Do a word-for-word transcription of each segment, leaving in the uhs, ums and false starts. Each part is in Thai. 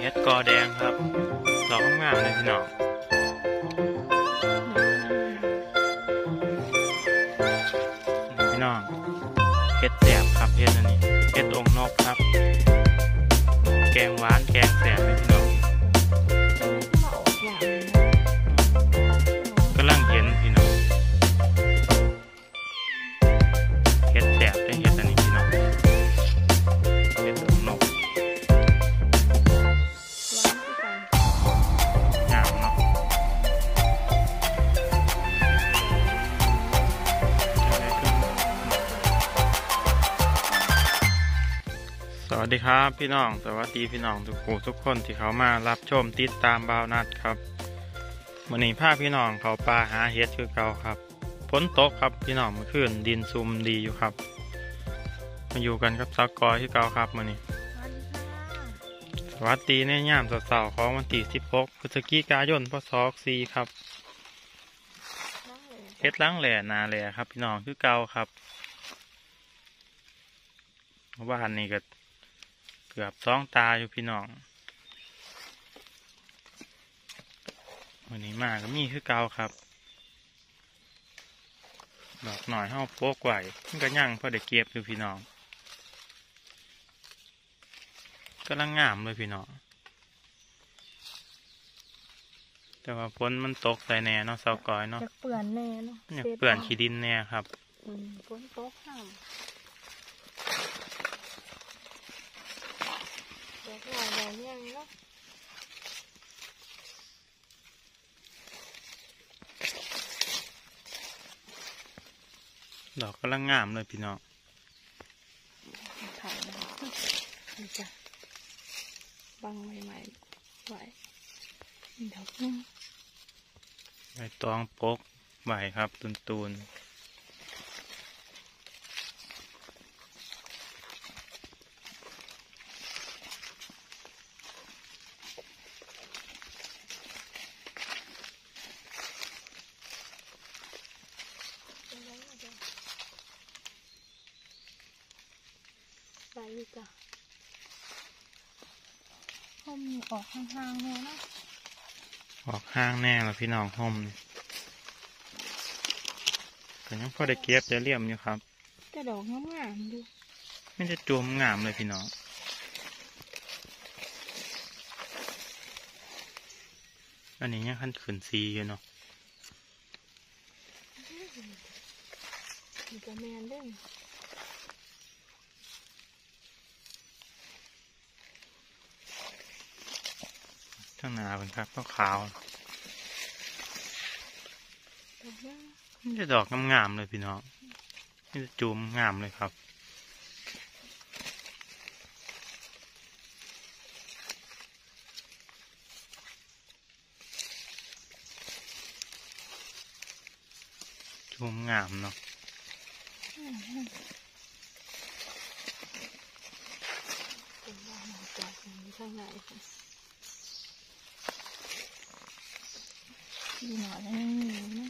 เห็ดกอแดงครับดอกงามเลยพี่น้องพี่น้องเห็ดแสบครับเห็ดอันนี้เห็ดองนกครับแกงหวานแกงแสบเลยพี่น้องกำลังเห็นพี่น้องเห็ดแสบได้เห็ดอันนี้พี่น้องเห็ดองนกงามเนาะสวัสดีครับพี่น้องสวัสดีพี่น้องทุกผู้ทุกคนที่เขามารับชมติดตามบ่าวนัดครับวันนี้พาพี่น้องเขาป่าหาเห็ดคือเก่าครับฝนตกครับพี่น้องเมื่อคืนดินซุ่มดีอยู่ครับมาอยู่กันกับซักกอยที่เก่าครับวันนี้สวัสดีในย่ามสาวๆของวันที่สิบหกพฤศจิกายนพศสี่ครับเห็ดล้างแหล่นาแหล่ครับพี่น้องคือเก่าครับบ้านนี้ก็เกือบสองตาอยู่พี่น้องวันนี้มาก็มีคือเก่าครับดอกหน่อยห้าโป๊กไหวมันก็ยั่งพอได้เก็บอยู่พี่น้องกำลังงามเลยพี่น้องแต่ว่าฝนมันตกใส่แน่เนาะเสากอยเนาะเปื่อนแน่เนาะเนี่ยเปื่อนขี้ดินแน่ครับฝนตกห้ามดอกหน่อยใหญ่ยังเนาะดอกกำลังงามเลยพี่น้องถ่ายนะนี่จ้ะบังใหม่ๆไหวดอกนึงใบตองปกใบครับตุนตูนใบอยู่จ้ะห่มออกห่างๆแน่เนาะออกห้างแน่แล้วพี่น้องห่มก็ยังพอได้เก็บจะเลี่ยมอยู่ครับแต่ดอกงามๆดูไม่จะจมงามเลยพี่น้องอันนี้ยังขั้นขืนซีอยู่เนาะมีกระแมนด้วยข้างหน้าเป็นครับก็ขาวนี่จะดอกงามๆเลยพี่น้องนี่จะจูมงามเลยครับจูมงามเนาะเป็นว่าหมอจากข้างในดูหน่อยนะนี่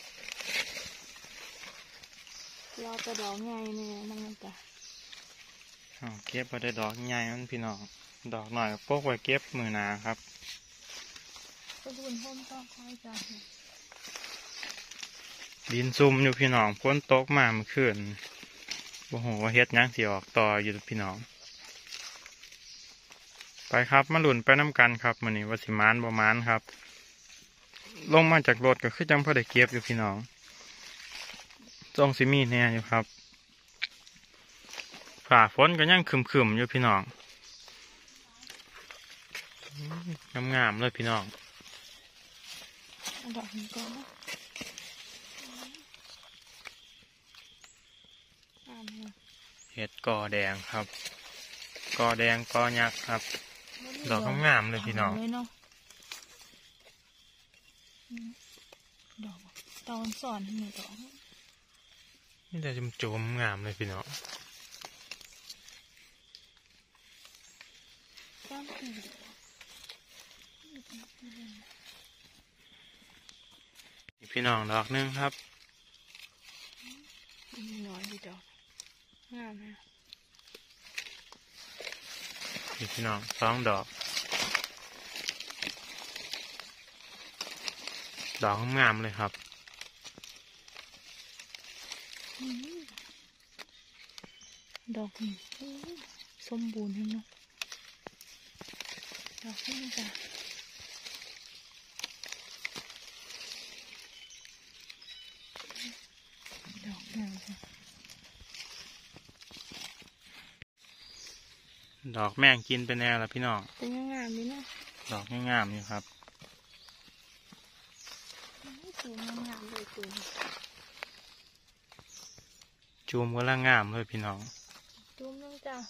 รอแต่ดอกใหญ่เนี่ยนั่งกันจ้ะเก็บไปได้ดอกใหญ่มันพี่น้องดอกหน่อยพวกไว้เก็บมือหนาครับก็ดูนพ่นต้องคอยจ้ะดินซุ่มอยู่พี่น้องพ้นตกมาเมื่อคืนโอ้โหเฮ็ดยังสิออกต่ออยู่พี่น้องไปครับมาหลุนไปน้ำกันครับมื้อนี้ว่าสิมานบ่มานครับลงมาจากรถก็คือจังพอได้เก็บอยู่พี่น้องจงสิมีแน่อยู่ครับฝ่าฝนก็ยังคึมๆอยู่พี่น้องงามๆเลยพี่น้องดอกนี้ก่อนนะเห็ดกอแดงครับกอแดงกอยักษ์ครับดอกงามเลยพี่น้องดอกตอนสอนหนึ่งดอกนี่จะจมๆงามเลยพี่น้องพี่น้องดอกนึงครับน้อยดีดอกงามนะพี่น้องสองดอกดอกงามเลยครับดอกนี่สมบูรณ์เนาะดอกนี่จ้ะดอกงามจ้ะดอกแม่งกินไปแน่แล้วพี่น้องเป็นงามดีเนาะดอกงามอยู่ครับจูมงามเลยจูมจูมก็ละงามเลยพี่น้องจูมนึงจ้ะ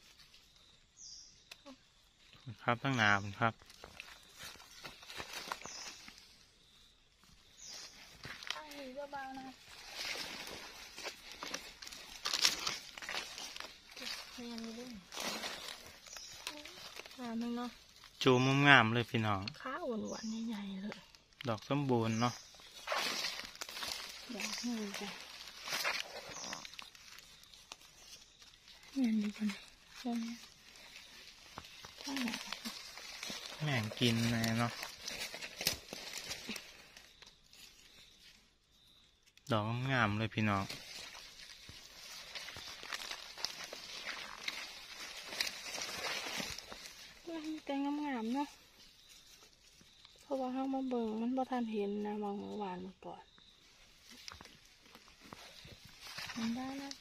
ครับตั้งนานครับตั้งหูเบาๆนะเนียนเลยงามเนาะจูมงามเลยพี่น้องขาหวานๆใหญ่ๆเลยดอกสมบูรณ์เนาะดอกนี่จ้ะเนียนดีจังตรงนี้ข้างหน้าแม่งกินเลยเนาะดอกงามเลยพี่น้องแต่งงามๆเนาะเพราะว่าห้างมาเบิ่งมันบ่ทันเห็นนะมองเมื่อวานมาก่อนมันได้แล้ว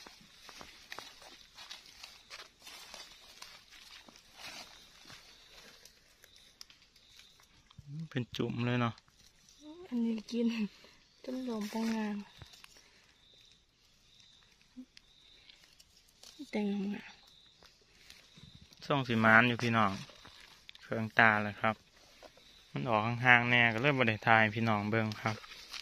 เป็นจุ่มเลยเนาะอันนี้กินจนหลมปองงามแต่งงามส่งสีมานอยู่พี่น้องเครื่องตาเลยครับมันออกห่างๆแน่ก็เริ่มบริทายพี่น้องเบิ้งครับ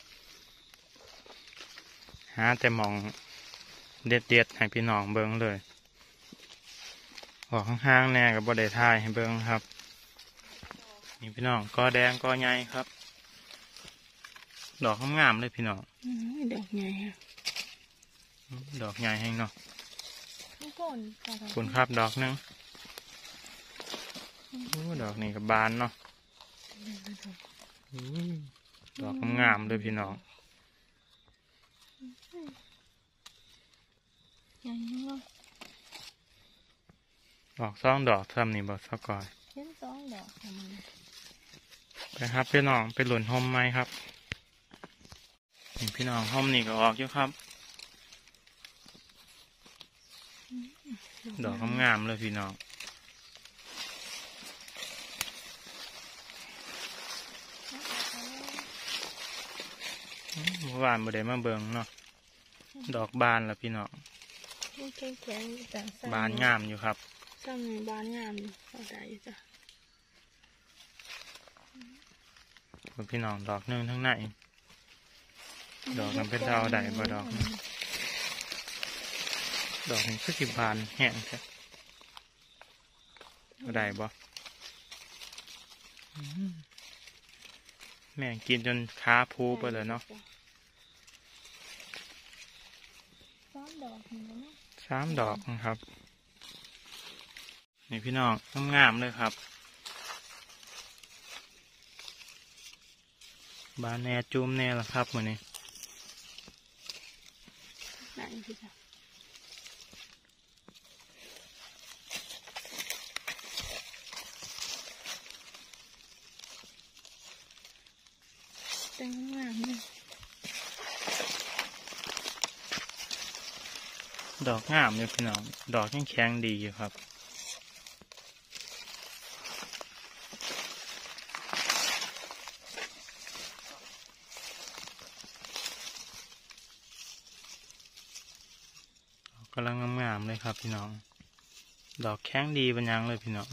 หาแต่มองเด็ดเด็ดให้พี่น้องเบิ้งเลยออกห่างๆแน่กับบริทายให้เบิ้งครับนี่พี่น้องกอแดงกอใหญ่ครับดอกงามเลยพี่น้องดอกใหญ่ดอกใหญ่ให้เนาะคุณครับดอกนึงดอกนี่กับบานเนาะดอกงามเลยพี่น้องดอกสองดอกทำนี่บอสกอยเห็นสองดอกไปครับพี่น้องไปหล่นห่มไหมครับนี่พี่น้องห่มนี่ก็ออกเยอะครับดอกงามเลยพี่น้องเมื่อวานบ่ได้มาเบิ่งเนาะดอกบานแล้วพี่น้องบานงามอยู่ครับซ้ำบานงามเอาได้จ้ะพี่น้องดอกนึงทั้งในดอกนั้นเป็นดาวใดบ่ดอกดอกนี้คือสิบานแห้งใช่ได้บ่แม่กินจนขาพูไปเลยเนาะสามดอกสามดอกนะครับนี่พี่น้องงามเลยครับบานแน่จุ่มแน่ละครับมือนี้ไหนพี่จ๊ะแต่งงามเลยดอกงามอยู่พี่น้องดอกยังแข็งดีอยู่ครับกำลังงามๆเลยครับพี่น้องดอกแข็งดีเป็นยังเลยพี่น้อง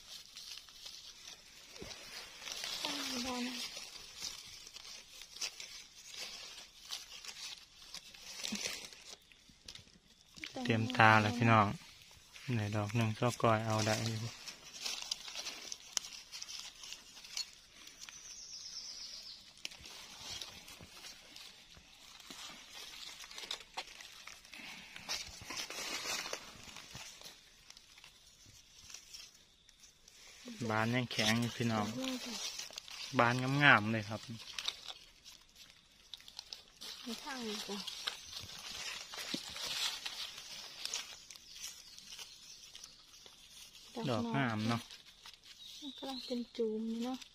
เตรียมตาแล้วพี่น้องไหนดอกหนึ่งซอกกอยเอาได้อยู่บานยังแข็งอยู่พี่น้องบานงามๆเลยครับมีทางอีกอ่ะดอกงามเนาะกำลังเป็นจูมนี่เนาะ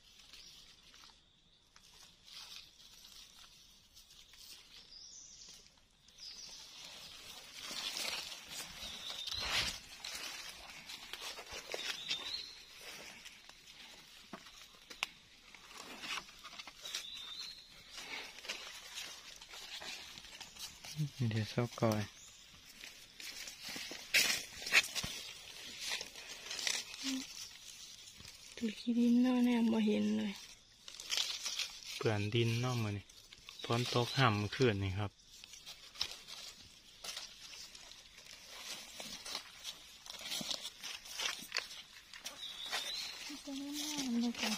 เดี๋ยวเศร้าก่อยถือขี้ดินเนาะแน่บ่เห็นเลยเปลื่อนดินเนาะมือนี่ฝนตกห่ำเมื่อคืนนี่ครับจะไม่งามเลยค่ะ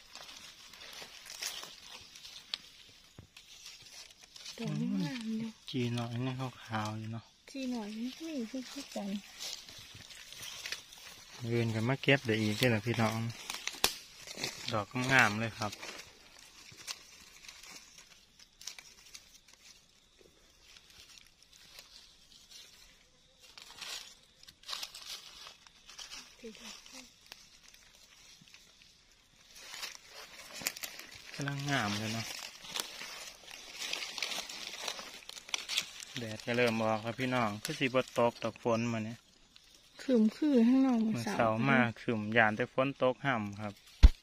ดอกงามเลยจีน้อยนี่ขาวๆอยู่เนาะจีหน่อยนี่คือคือกันเงินกันมาเก็บเดี๋ยวอีกที่ละพี่น้องดอกงามเลยครับกำลังงามเลยเนาะแดดก็เริ่มออกแล้วพี่น้องคือสีบดตกตกฝนมาเนี่ยขืมคือข้างนอกเมื่อเสาร์มาขึ้นยานแต่ฝนตกห่ำครับ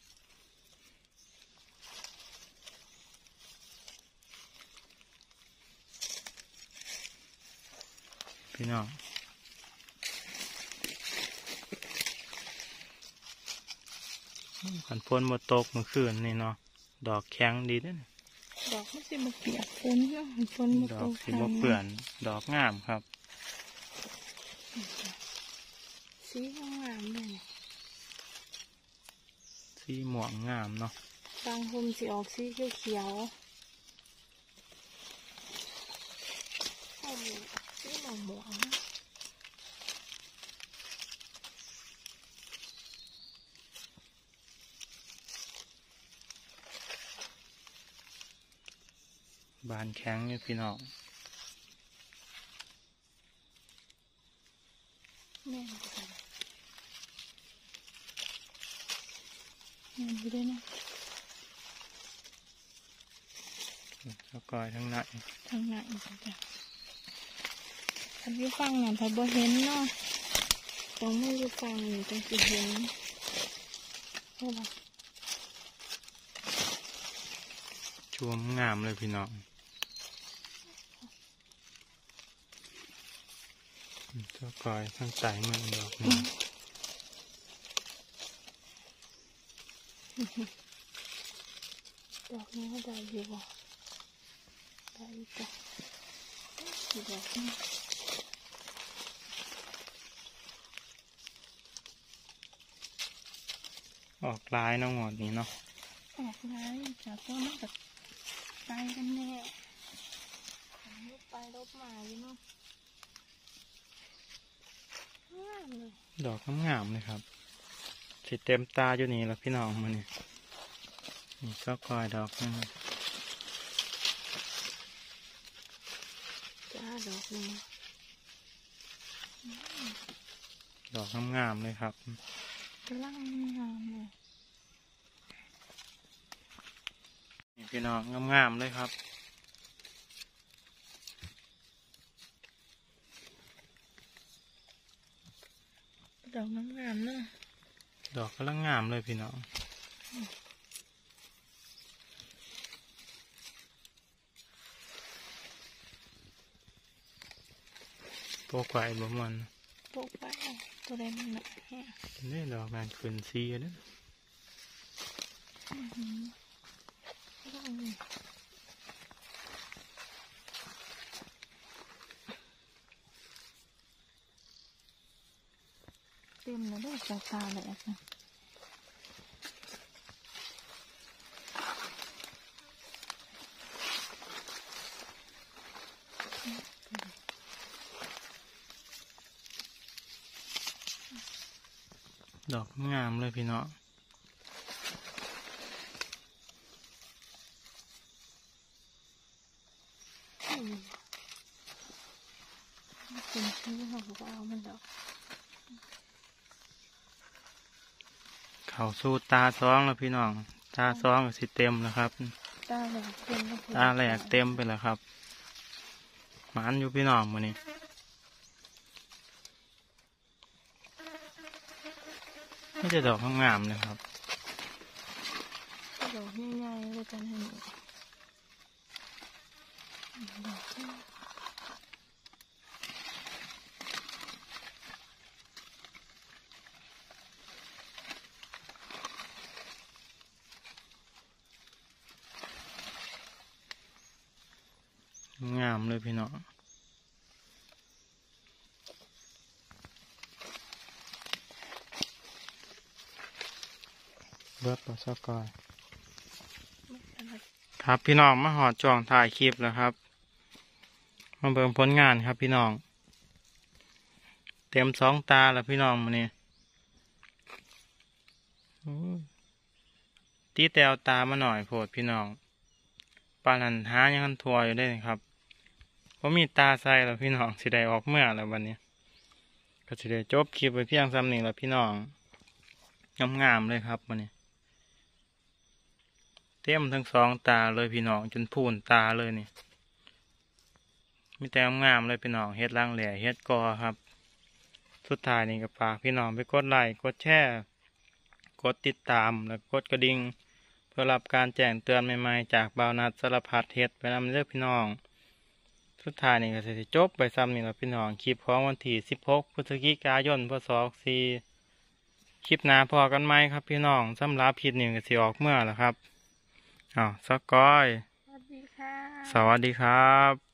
พี่น้องขันฝนมาตกเมื่อคืนนี่เนาะดอกแข็งดีด้วยดอกไม่สิมาเปียกฝนเนาะฝนมาดตอกกสีบ่เปื่อนดอกงามครับสีงามเลยสีม่วงงามเนาะบางคนสีออกสีเขียวเขียวสีหมองหมวงบานแข็งเนี่ยพี่น้องแม่นจังแม่นอยู่ด้วยนะแล้วก็ทั้งนั้นทางไหนจ้ะถ้าอยู่ฟังน่ะถ้าบ่เห็นเนาะต้องไม่อยู่ฟังนี่ต้องสิเห็นเพราะว่าชวมงามเลยพี่น้องเจ้ากอยทั้งไตมือดอกนี่ดอกนี้ก็ได้อยู่บ่ได้จ้ะดอกนี้ออกลายเน้องหมดนี้เนาะออกไล่จากต้นมันก็ไปกันแน่ลบไปลบมาอยู่เนาะงามเลยดอกงามๆเลยครับสิเต็มตาอยู่นี่แล้วพี่น้องมันนี่นี่เจ้ากอยดอกนึงจ้าดอกนึงดอกงามๆเลยครับกำลังงามเลยนี่พี่น้องงามๆเลยครับดอกงามๆเนาะดอกกำลังงามเลยพี่น้องโปกไก่บ่มันปลูกไปตัวเด่นหนักแฮะนี่ดอกงานขึ้นซีเลยอื้อหือดอกนี่เต็มเลยด้วยตาตาเลยอ่ะดอกงามเลยพี่น้องอืมเป็นชื่อเขาก็เอามันดอกเขาสู้ตาซ้องแล้วพี่น้องตาซ้องก็สิเต็มแล้วครับตาแหลกเต็มแล้วตาแหลกเต็มไปแล้วครับหมันอยู่พี่น้องมื้อนี้ไม่จะดอกงามๆเลยครับดอกง่ายๆเลยกันให้หนูดอกที่งามเลยพี่น้องเบิดปลาซอกอยครับพี่น้องมาหอดจ่องถ่ายคลิปแล้วครับมาเบิ่งผลงานครับพี่น้องเต็มสองตาแล้วพี่น้องมื้อนี้ตีแตวตามาหน่อยโพดพี่น้องปานนันหายังทัวอยู่ได้ครับเพราะมีตาใส่แล้วพี่น้องสิได้ออกเมื่อแล้ววันนี้ก็สิได้จบคลิปไปเพียงซ้ำนี้แล้วพี่น้องงามๆเลยครับวันนี้เต็มทั้งสองตาเลยพี่น้องจนพูนตาเลยนี่มีแต่งามเลยพี่น้องเฮ็ดล่างแหล่เฮ็ดกอครับสุดท้ายนี่ก็ฝากพี่น้องไปกดไลค์กดแชร์กดติดตามและกดกระดิ่งเพื่อรับการแจ้งเตือนใหม่ๆจากบ่าวนัดสารพัดเฮ็ดไปนำเลือกพี่น้องสุดท้ายนี่ก็จะจบไปซ้ำนี่แล้วพี่น้องคลิปของวันที่สิบหกพฤศจิกายนพศสี่คลิปหน้าพอกันไหมครับพี่น้องสำหรับคลิปนี้ก็สิออกเมื่อแล้วครับอ้าวสกอยสวัสดีค่ะสวัสดีครับ